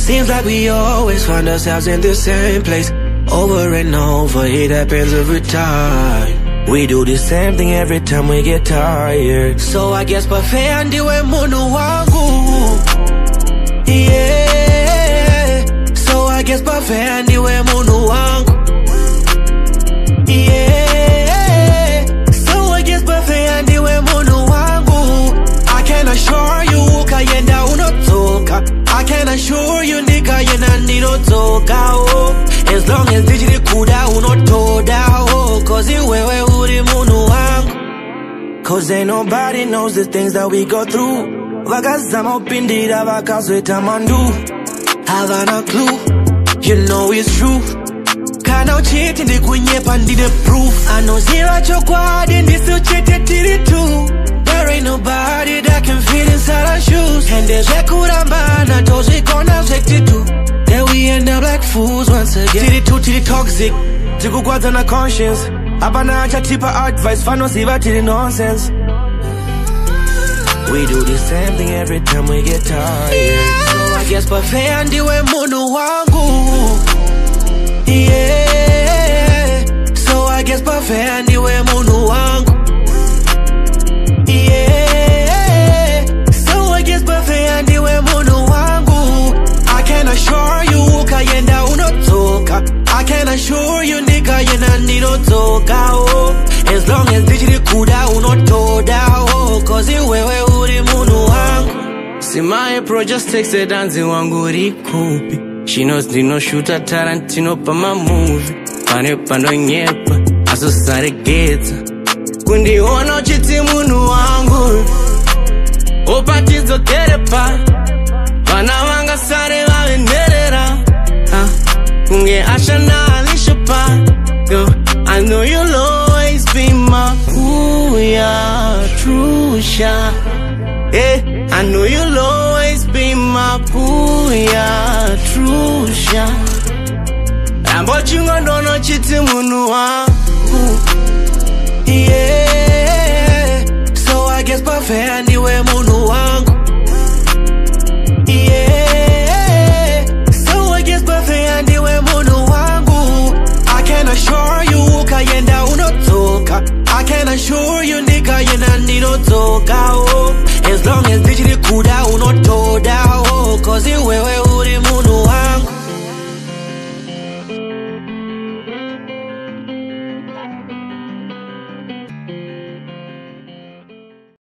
Seems like we always find ourselves in the same place, over and over, it happens every time. We do the same thing every time we get tired. So I guess buffet ndiwe munhu wangu. Yeah. So I guess buffet ndiwe munhu wangu. Yeah. So I guess buffet ndiwe munhu wangu. I can assure you ukayenda unotoka. I can assure you ndikayenda ndinotoka. Oh. As long as digitally kuda unotoda. Oh. Cause iwewe uri munhu wangu. Cause ain't nobody knows the things that we go through. Vakazama upindira vakazweta mandu. Havana clue, you know it's true. Kana uchiti ndikunyepa ndine proof. Anoziva chokwadi ndisuchite tiri tu. There ain't nobody that can fit inside our shoes. And there's rekurambana tozvikona zvektitu. Then we end up like fools once again. Tiri tu tiri toxic, tikugwadzana conscience. Apana achatipa advice, fanoziva tiri nonsense. We do the same thing every time we get tired. So I guess buffet ndiwe munhu wangu. Yeah. So I guess buffet ndiwe munhu wangu. Yeah. So I guess buffet ndiwe munhu wangu. I can assure you ukayenda unotoka. I can assure you ndikayenda ndinotoka. Oh. As long as digitally kuda unotoda. Oh. Cause iwewe uri munhu wangu. See my approach just takes a dancing wangu rikupi. She knows ndino shoota Tarantino pa my movie. Pane pando nyepa aso sare geta. Kundiona uchiti munhu wangu. Opatizo kerepa. Vana vanga sare vavenerera. Kunge ashana alishopa. Yo, I know you'll always be my kuya trusha. Eh, I know you'll always be my kuya trusha. Rambo chungo ndono chiti munhu wangu. Yeah. So I guess buffet ndiwe munhu wangu. Yeah. So I guess buffet ndiwe munhu wangu. I can assure you ukayenda unotoka. I can assure you ndikayenda ndinotoka. Oh. As long as digitally kuda